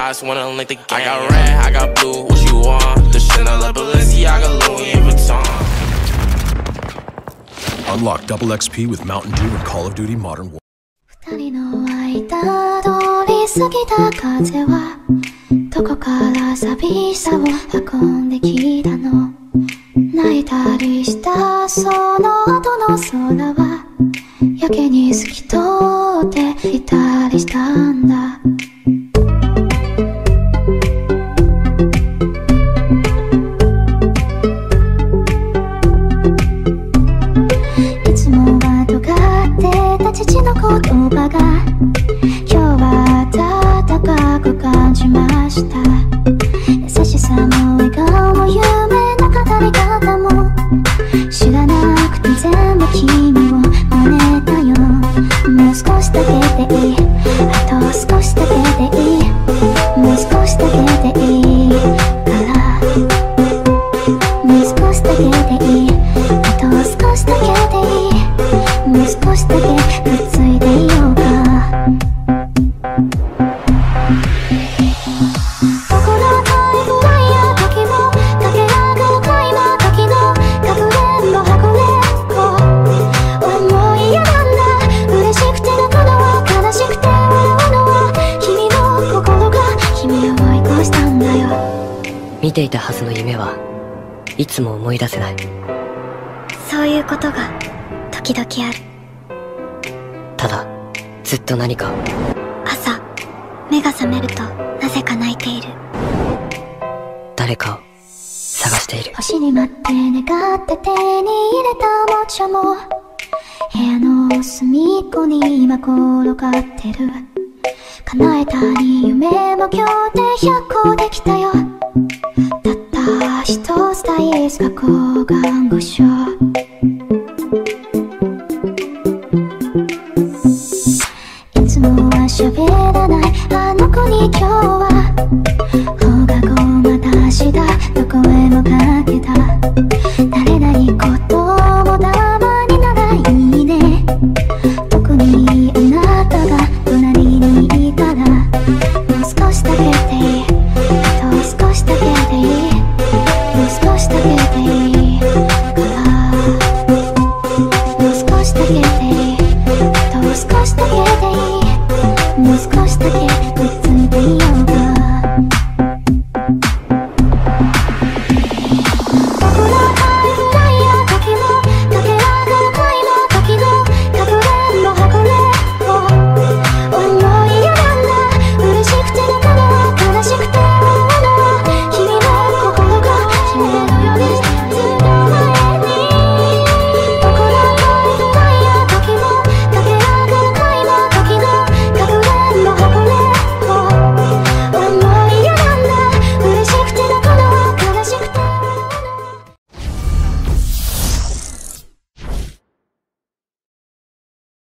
just wanna link the gang. I got red, I got blue, what you want? The Chanel, Balenciaga, Louis Vuitton. Unlock double XP with Mountain Dew and Call of Duty Modern Warfare. 二人の間通り過ぎた風はどこから寂しさを運んできたの。泣いたりしたその後の空はやけに透き通っていたりしたんだ。いつもは尖ってた父の言葉が今日は温かく感じました。優しさも笑顔も夢の語り方も知らなくて全部君を真似たよ。もう少しだけでいい、あと少しだけでいい、もう少しだけでいいから、もう少しだけでいい、あと少しだけでいい、もう少しだけくっついていようか。 見ていたはずの夢はいつも思い出せない。 そういうことが時々ある。 ただずっと何か朝目が覚めるとなぜか泣いている。 誰かを探している。 星に待って願って手に入れたおもちゃも部屋の隅っこに今転がってる。叶えたい夢も今日で100個できたよ。たった一つ大好き抗がん護所。いつもは喋らないあの子に今日は放課後またしだと声もかけた。慣れないこともたまにならいいね。特にあなたが隣にいたらもう少しだけでいい、あと少しだけでいい、もう少しだけでいいから、もう少しだけでいい、あと少しだけでいい、もう少しだけ